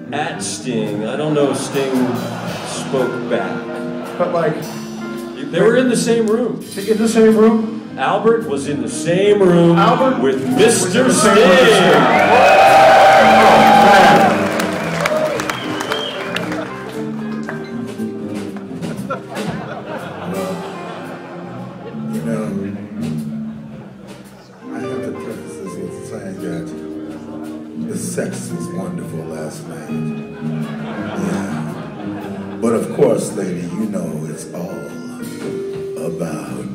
at Sting. I don't know if Sting spoke back. But like... They were in the same room. In the same room? Albert was in the same room with Mr. Sting. You know, I have to preface this with saying that the sex was wonderful last night. Yeah. But of course, lady, you know it's all about